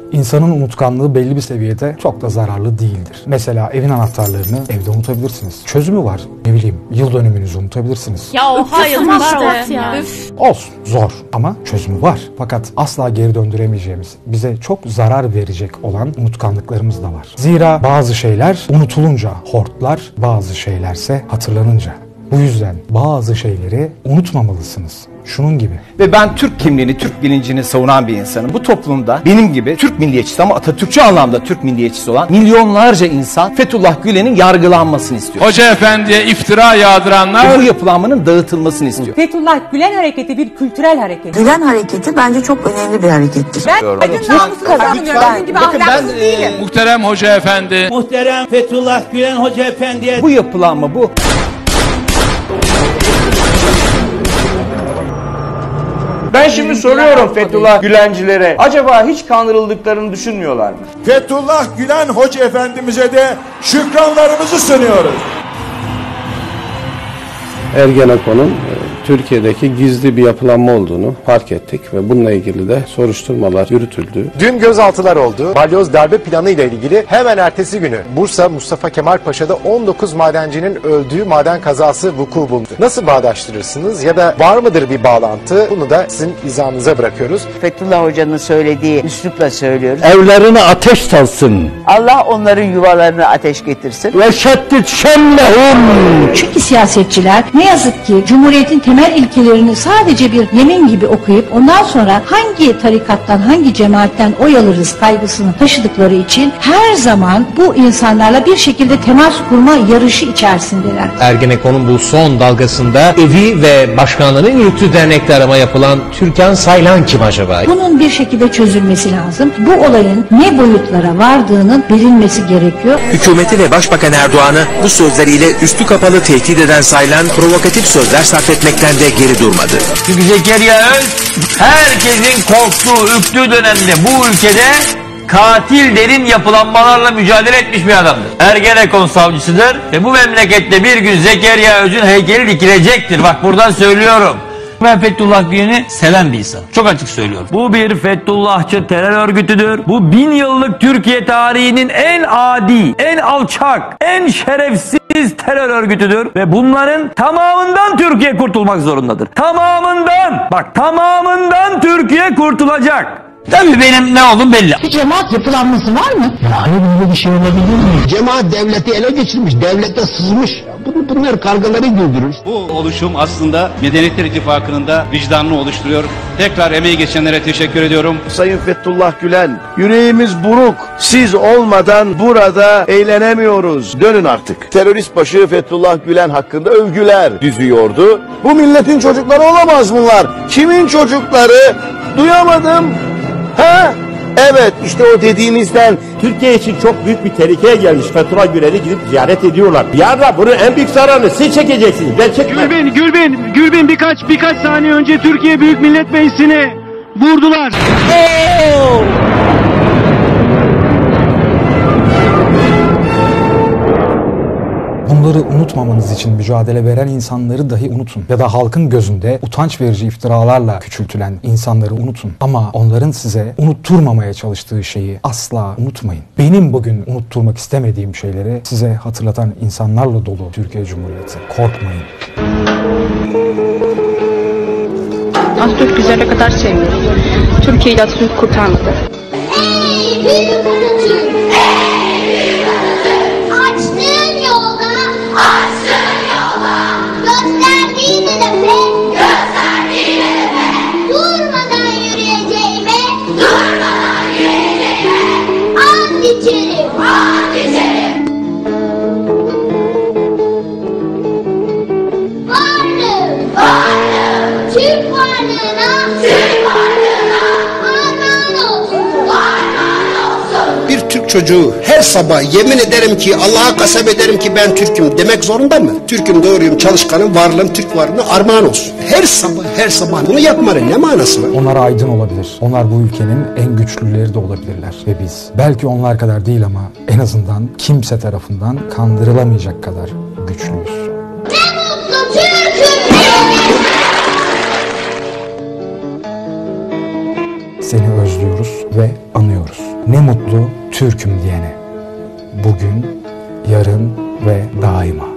İnsanın unutkanlığı belli bir seviyede çok da zararlı değildir. Mesela evin anahtarlarını evde unutabilirsiniz. Çözümü var. Ne bileyim, yıl dönümünüzü unutabilirsiniz. Ya oha yılbaşı işte ya. Olsun, zor ama çözümü var. Fakat asla geri döndüremeyeceğimiz, bize çok zarar verecek olan unutkanlıklarımız da var. Zira bazı şeyler unutulunca hortlar, bazı şeylerse hatırlanınca. Bu yüzden bazı şeyleri unutmamalısınız. Şunun gibi. Ve ben Türk kimliğini, Türk bilincini savunan bir insanım. Bu toplumda benim gibi Türk milliyetçisi ama Atatürkçü anlamda Türk milliyetçisi olan milyonlarca insan Fethullah Gülen'in yargılanmasını istiyor. Hoca efendiye iftira yağdıranlar bu yapılanmanın dağıtılmasını istiyor. Fethullah Gülen hareketi bir kültürel hareket. Gülen hareketi bence çok önemli bir harekettir. Ben kadın namusu kazanmıyorum. Sizin gibi ahlaksız değilim. muhterem hoca efendi. Muhterem Fethullah Gülen Hoca Efendi'ye Bu yapılanma bu. Ben şimdi soruyorum Fethullah Gülencilere, acaba hiç kandırıldıklarını düşünmüyorlar mı? Fethullah Gülen Hoca Efendimiz'e de şükranlarımızı sunuyoruz. Ergenekon'un Türkiye'deki gizli bir yapılanma olduğunu fark ettik ve bununla ilgili de soruşturmalar yürütüldü. Dün gözaltılar oldu. Balyoz darbe planı ile ilgili hemen ertesi günü Bursa Mustafa Kemal Paşa'da 19 madencinin öldüğü maden kazası vuku buldu. Nasıl bağdaştırırsınız ya da var mıdır bir bağlantı? Bunu da sizin izahınıza bırakıyoruz. Fethullah Hoca'nın söylediği üslupla söylüyoruz. Evlerine ateş salsın. Allah onların yuvalarını ateş getirsin. Ve şeddit şemmehum. Çünkü siyasetçiler ne yazık ki Cumhuriyet'in temel ilkelerini sadece bir yemin gibi okuyup ondan sonra hangi tarikattan, hangi cemaatten oy alırız kaygısını taşıdıkları için her zaman bu insanlarla bir şekilde temas kurma yarışı içerisindeler. Ergenekon'un bu son dalgasında evi ve başkanlığının yürüttüğü dernekte arama yapılan Türkan Saylan kim acaba? Bunun bir şekilde çözülmesi lazım. Bu olayın ne boyutlara vardığının bilinmesi gerekiyor. Hükümeti ve Başbakan Erdoğan'ı bu sözleriyle üstü kapalı tehdit eden Saylan provokatif sözler sarf etmekten de geri durmadı. Çünkü Zekeriya Öz herkesin korktuğu, ürktüğü dönemde bu ülkede katil derin yapılanmalarla mücadele etmiş bir adamdır. Ergenekon savcısıdır ve bu memlekette bir gün Zekeriya Öz'ün heykeli dikilecektir. Bak buradan söylüyorum. Ben Fethullah Gülen'i seven bir insan. Çok açık söylüyorum. Bu bir Fethullahçı terör örgütüdür. Bu 1000 yıllık Türkiye tarihinin en adi, en alçak, en şerefsiz terör örgütüdür. Ve bunların tamamından Türkiye kurtulmak zorundadır. Tamamından. Bak tamamından Türkiye kurtulacak. Tabii benim ne olduğum belli. Bir cemaat yapılanması var mı? Yani böyle bir şey olabilir mi? Cemaat devleti ele geçirmiş, devlete sızmış. Bunlar kargaları güldürür. Bu oluşum aslında Medeniyetler İttifakı'nın da vicdanını oluşturuyor. Tekrar emeği geçenlere teşekkür ediyorum. Sayın Fethullah Gülen, yüreğimiz buruk. Siz olmadan burada eğlenemiyoruz. Dönün artık. Terörist başı Fethullah Gülen hakkında övgüler düzüyordu. Bu milletin çocukları olamaz bunlar. Kimin çocukları? Duyamadım. Ha? Evet, işte o dediğinizden. Türkiye için çok büyük bir tehlikeye gelmiş. Fethullah Gülen'i gidip ziyaret ediyorlar. Yarın bunun en büyük zararını siz çekeceksiniz. Ben çekmem. Gülbin birkaç saniye önce Türkiye Büyük Millet Meclisi'ni vurdular. Bunları unutmamanız için mücadele veren insanları dahi unutun. Ya da halkın gözünde utanç verici iftiralarla küçültülen insanları unutun. Ama onların size unutturmamaya çalıştığı şeyi asla unutmayın. Benim bugün unutturmak istemediğim şeyleri size hatırlatan insanlarla dolu Türkiye Cumhuriyeti. Korkmayın. Atatürk bize ne kadar sevmiyor. Türkiye'yi Atatürk kurtarmadı. Ey büyük Atatürk! Gösterdiğin hedefe durmadan yürüyeceğime and içerim. Varlığım Türk varlığına armağan olsun. Bir Türk çocuğu her sabah yemin ederim ki, Allah'a kasem ederim ki ben Türk'üm demek zorunda mı? Türk'üm, doğruyum, çalışkanım, varlığım, Türk varlığına armağan olsun. Her sabah bunu yapmanın ne manası var? Onlar aydın olabilir. Onlar bu ülkenin en güçlüleri de olabilirler. Ve biz belki onlar kadar değil ama en azından kimse tarafından kandırılamayacak kadar güçlüyüz. Ne mutlu Türk'üm! Seni özlüyoruz ve anıyoruz. Ne mutlu Türk'üm diyene. Bugün, yarın ve daima.